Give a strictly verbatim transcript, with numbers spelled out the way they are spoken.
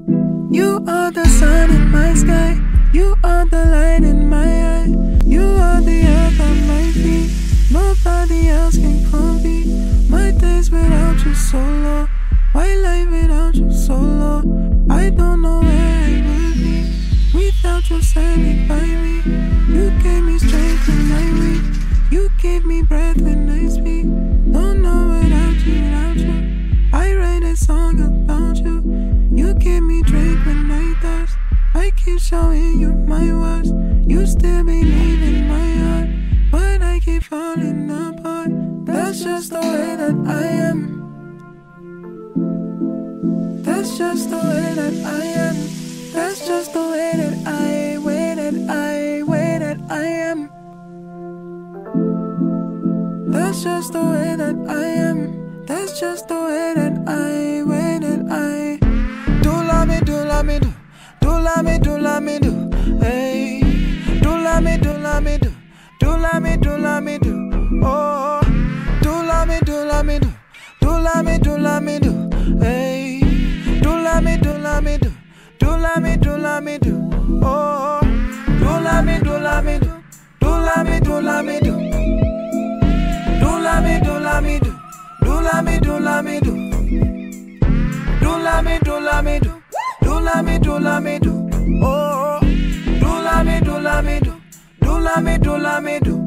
You are the sun in my sky. You are the light in my eye. You are the earth on my feet. Nobody else can compete. My days without you so low. Why life without you so low? I don't know where I would be without you standing by me. You gave me strength when I'm weak. You gave me breath when I speak. Don't know without you, without you. I write a song about you. You give me drink when I thirst. I keep showing you my words. You still believe in my heart, but I keep falling apart. That's just the way that I am. That's just the way that I am. That's just the way that I, way that I, way that I am. That's just the way that I am. That's just the way that I, way that I. Do la me, do la me, do. Do la me, do la me, do. Hey. Do la me, do la me, do. Do la me, do la me, do. Oh. Do la me, do la me, do. Do la me, do la me, do. Hey. Do la me, do la me, do. Do la me, do la me, do. Oh. Do la me, do la me, do. Do la me, do la me, do. Do la me, do la me, do. Do la me, do la me, do. Do la me, do la me, do. Do la me, do la me, do. Oh. Do la me, do la me, do. Do la me, do la me, do.